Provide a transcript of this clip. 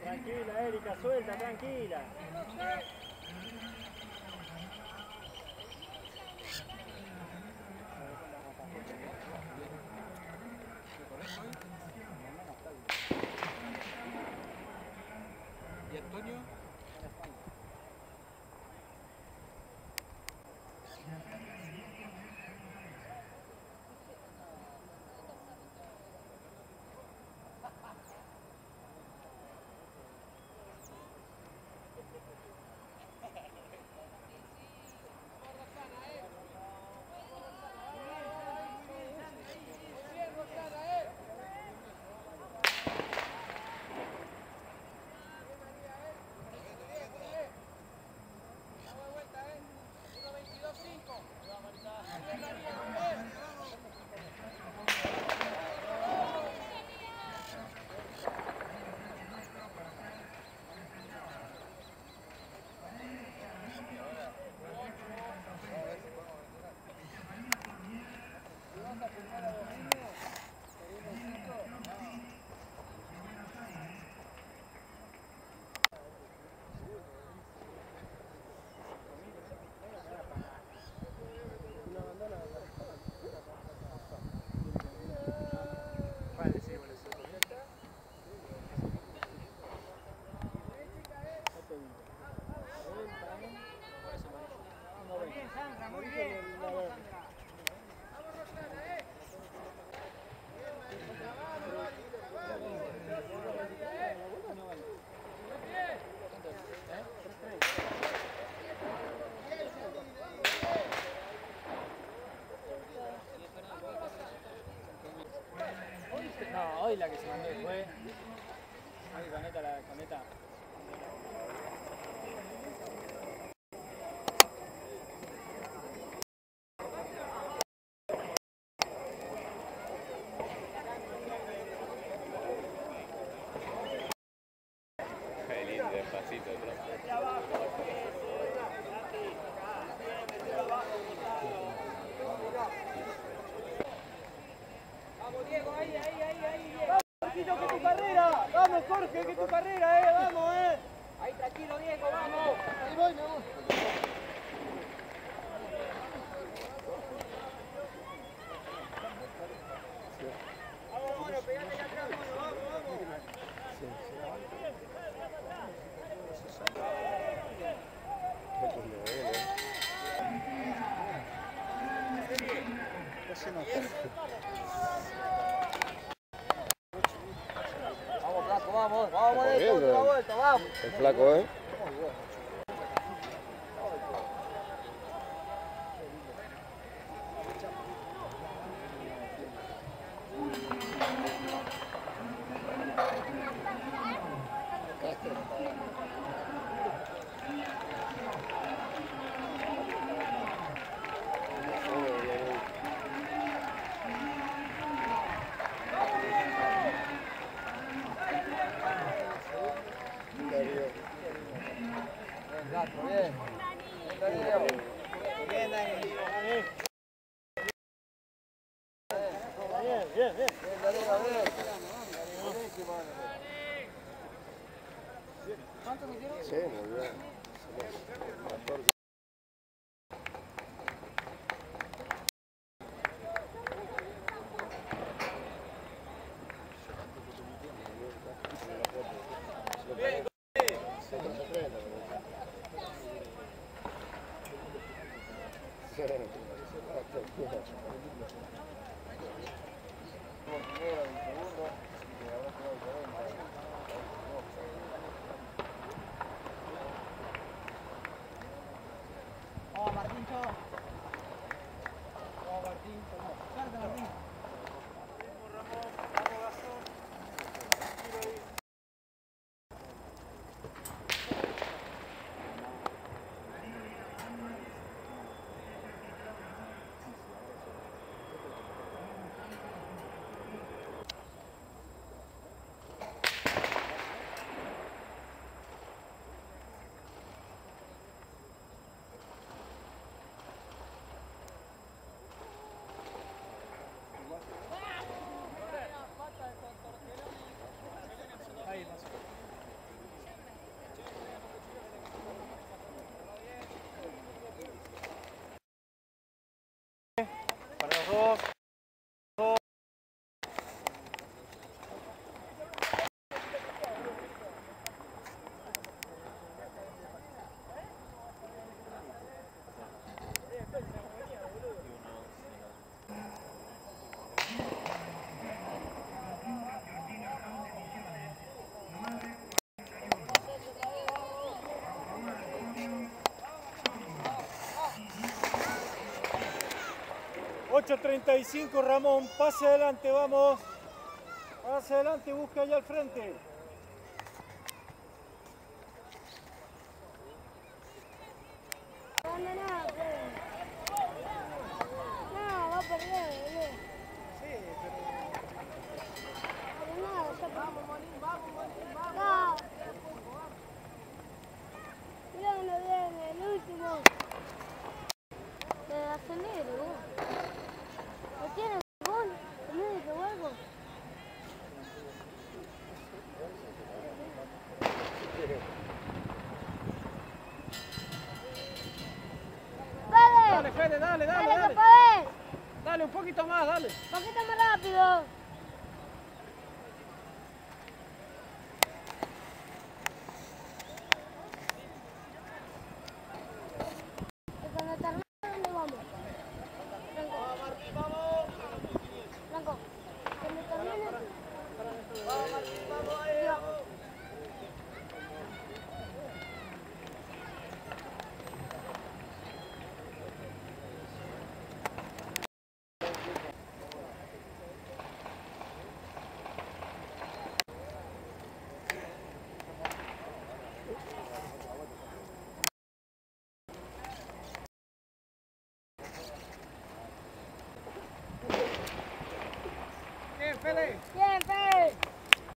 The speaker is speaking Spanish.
Tranquila, Erika, suelta, tranquila. ¿Y Antonio? Muy bien, vamos Sandra. No, hoy la que se mandó fue. Ahí conecta la conecta. Despacito, Vamos Diego, ahí. Vamos, Jorgito, que es tu carrera. Vamos, Jorge, que es tu carrera, vamos, Ahí tranquilo, Diego, vamos. Ahí voy, me voy. Vamos, mono, pegate acá atrás, mono, vamos. Vamos, flaco, vamos de otra vuelta, vamos. El flaco, ¿eh? ¿Cuántos metieron? Sí, muy bien. 18:35, Ramón, pase adelante, vamos. Pase adelante, busca allá al frente. No, va a perder, boludo. Sí, pero... Pero nada, ya Vamos, Molín, vamos, Molín, vamos. no. Mirá que nos viene el último. Me acelero, vos. ¿No tiene gol? ¿No me dice algo? Dale, Fede, dale, dale, ¡Dale, dale. Capael! Dale, un poquito más, dale. ¡Un poquito más rápido! Y cuando termine, ¿dónde vamos? Franco. Vamos, Martín, vamos. Franco, cuando termine... Vamos, Martín, vamos,